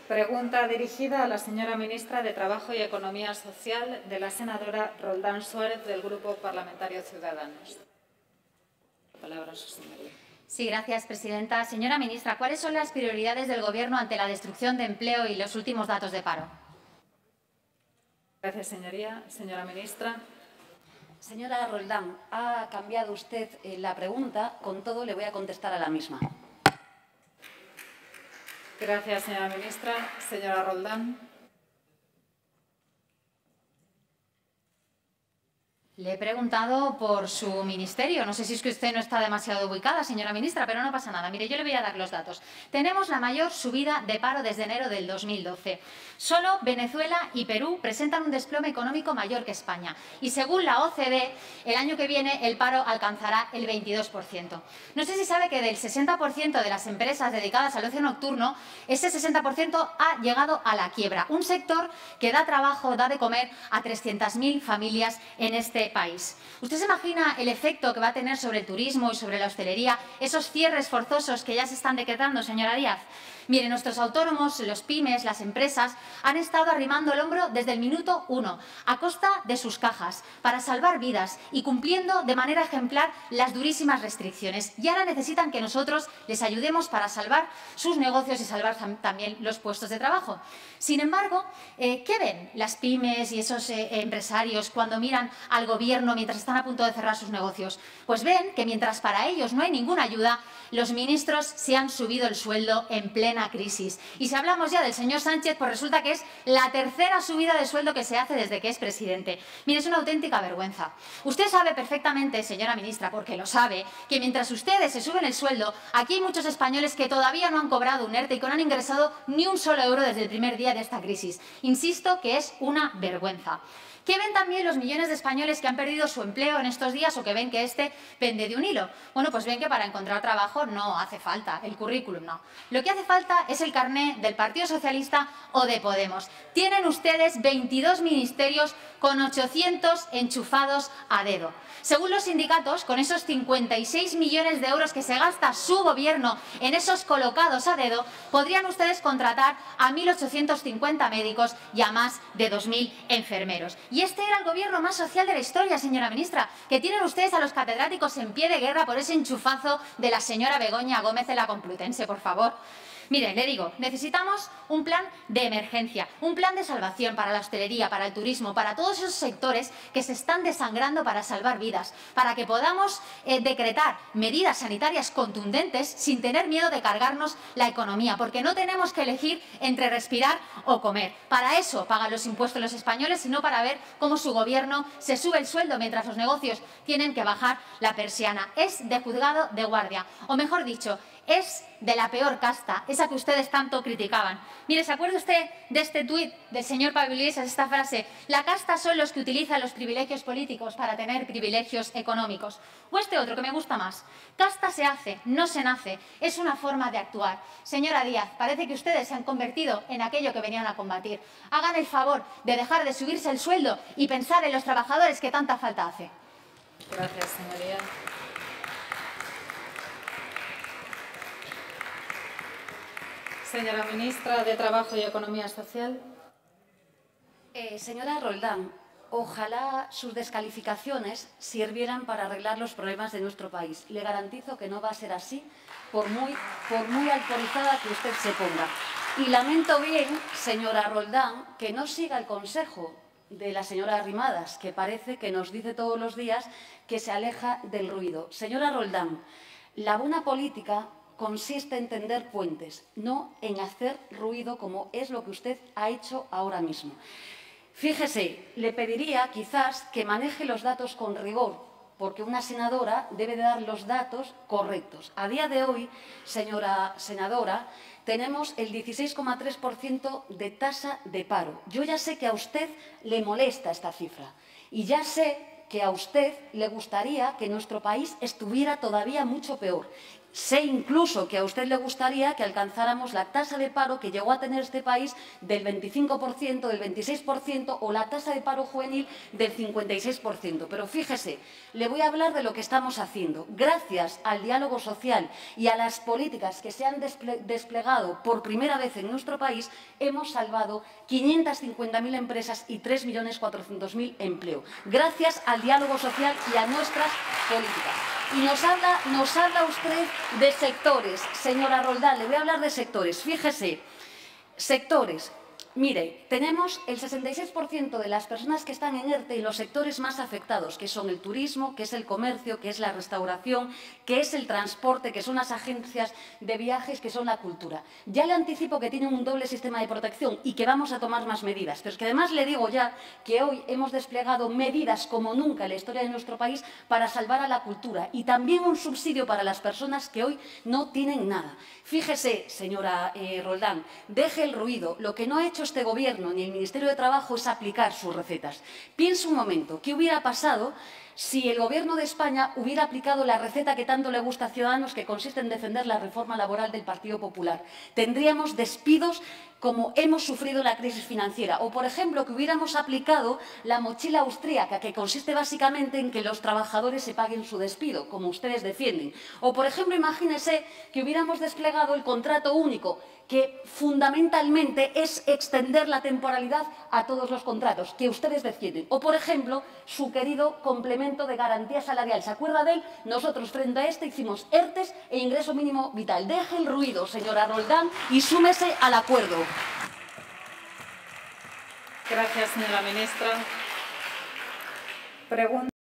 Pregunta dirigida a la señora ministra de Trabajo y Economía Social, de la senadora Roldán Suárez, del Grupo Parlamentario Ciudadanos. Palabra a su señoría. Sí, gracias, presidenta. Señora ministra, ¿cuáles son las prioridades del Gobierno ante la destrucción de empleo y los últimos datos de paro? Gracias, señoría. Señora ministra. Señora Roldán, ha cambiado usted la pregunta. Con todo, le voy a contestar a la misma. Gracias, señora ministra. Señora Roldán. Le he preguntado por su ministerio. No sé si es que usted no está demasiado ubicada, señora ministra, pero no pasa nada. Mire, yo le voy a dar los datos. Tenemos la mayor subida de paro desde enero del 2012. Solo Venezuela y Perú presentan un desplome económico mayor que España. Y según la OCDE, el año que viene el paro alcanzará el 22%. No sé si sabe que del 60% de las empresas dedicadas al ocio nocturno, ese 60% ha llegado a la quiebra. Un sector que da trabajo, da de comer a 300.000 familias en este país. ¿Usted se imagina el efecto que va a tener sobre el turismo y sobre la hostelería esos cierres forzosos que ya se están decretando, señora Díaz? Mire, nuestros autónomos, los pymes, las empresas han estado arrimando el hombro desde el minuto 1 a costa de sus cajas para salvar vidas y cumpliendo de manera ejemplar las durísimas restricciones. Y ahora necesitan que nosotros les ayudemos para salvar sus negocios y salvar también los puestos de trabajo. Sin embargo, ¿qué ven las pymes y esos empresarios cuando miran al Gobierno mientras están a punto de cerrar sus negocios? Pues ven que mientras para ellos no hay ninguna ayuda, los ministros se han subido el sueldo en plena crisis. Y si hablamos ya del señor Sánchez, pues resulta que es la tercera subida de sueldo que se hace desde que es presidente. Mire, es una auténtica vergüenza. Usted sabe perfectamente, señora ministra, porque lo sabe, que mientras ustedes se suben el sueldo, aquí hay muchos españoles que todavía no han cobrado un ERTE y que no han ingresado ni un solo euro desde el primer día de esta crisis. Insisto que es una vergüenza. ¿Qué ven también los millones de españoles que han perdido su empleo en estos días o que ven que este pende de un hilo? Bueno, pues ven que para encontrar trabajo no hace falta el currículum, no. Lo que hace falta es el carné del Partido Socialista o de Podemos. Tienen ustedes 22 ministerios con 800 enchufados a dedo. Según los sindicatos, con esos 56 millones de euros que se gasta su Gobierno en esos colocados a dedo, podrían ustedes contratar a 1.850 médicos y a más de 2.000 enfermeros. Y este era el Gobierno más social de la historia, señora ministra, que tienen ustedes a los catedráticos en pie de guerra por ese enchufazo de la señora Begoña Gómez de la Complutense, por favor. Mire, le digo, necesitamos un plan de emergencia, un plan de salvación para la hostelería, para el turismo, para todos esos sectores que se están desangrando para salvar vidas, para que podamos decretar medidas sanitarias contundentes sin tener miedo de cargarnos la economía, porque no tenemos que elegir entre respirar o comer. Para eso pagan los impuestos los españoles y no para ver cómo su Gobierno se sube el sueldo mientras los negocios tienen que bajar la persiana. Es de juzgado de guardia, o mejor dicho, es de la peor casta, esa que ustedes tanto criticaban. Mire, ¿se acuerda usted de este tuit del señor Pablo Iglesias, esta frase? La casta son los que utilizan los privilegios políticos para tener privilegios económicos. O este otro, que me gusta más. Casta se hace, no se nace. Es una forma de actuar. Señora Díaz, parece que ustedes se han convertido en aquello que venían a combatir. Hagan el favor de dejar de subirse el sueldo y pensar en los trabajadores que tanta falta hace. Gracias, señoría. Señora ministra de Trabajo y Economía Social. Señora Roldán, ojalá sus descalificaciones sirvieran para arreglar los problemas de nuestro país. Le garantizo que no va a ser así, por muy autorizada que usted se ponga. Y lamento bien, señora Roldán, que no siga el consejo de la señora Arrimadas, que parece que nos dice todos los días que se aleja del ruido. Señora Roldán, la buena política consiste en tender puentes, no en hacer ruido como es lo que usted ha hecho ahora mismo. Fíjese, le pediría quizás que maneje los datos con rigor, porque una senadora debe de dar los datos correctos. A día de hoy, señora senadora, tenemos el 16,3% de tasa de paro. Yo ya sé que a usted le molesta esta cifra y ya sé que a usted le gustaría que nuestro país estuviera todavía mucho peor. Sé incluso que a usted le gustaría que alcanzáramos la tasa de paro que llegó a tener este país del 25%, del 26% o la tasa de paro juvenil del 56%. Pero fíjese, le voy a hablar de lo que estamos haciendo. Gracias al diálogo social y a las políticas que se han desplegado por primera vez en nuestro país, hemos salvado 550.000 empresas y 3.400.000 empleos. Gracias al diálogo social y a nuestras políticas. Y nos habla usted de sectores. Señora Roldán, le voy a hablar de sectores. Fíjese, sectores. Mire, tenemos el 66% de las personas que están en ERTE en los sectores más afectados, que son el turismo, que es el comercio, que es la restauración, que es el transporte, que son las agencias de viajes, que son la cultura. Ya le anticipo que tienen un doble sistema de protección y que vamos a tomar más medidas. Pero es que además le digo ya que hoy hemos desplegado medidas como nunca en la historia de nuestro país para salvar a la cultura y también un subsidio para las personas que hoy no tienen nada. Fíjese, señora Roldán, deje el ruido. Lo que no ha hecho este Gobierno ni el Ministerio de Trabajo es aplicar sus recetas. Piense un momento, ¿qué hubiera pasado si el Gobierno de España hubiera aplicado la receta que tanto le gusta a Ciudadanos, que consiste en defender la reforma laboral del Partido Popular? Tendríamos despidos como hemos sufrido la crisis financiera. O, por ejemplo, que hubiéramos aplicado la mochila austríaca, que consiste básicamente en que los trabajadores se paguen su despido, como ustedes defienden. O, por ejemplo, imagínese que hubiéramos desplegado el contrato único, que fundamentalmente es extender la temporalidad a todos los contratos que ustedes defienden. O, por ejemplo, su querido complemento de garantía salarial. ¿Se acuerda de él? Nosotros, frente a este, hicimos ERTES e ingreso mínimo vital. Deje el ruido, señora Roldán, y súmese al acuerdo. Gracias, señora ministra.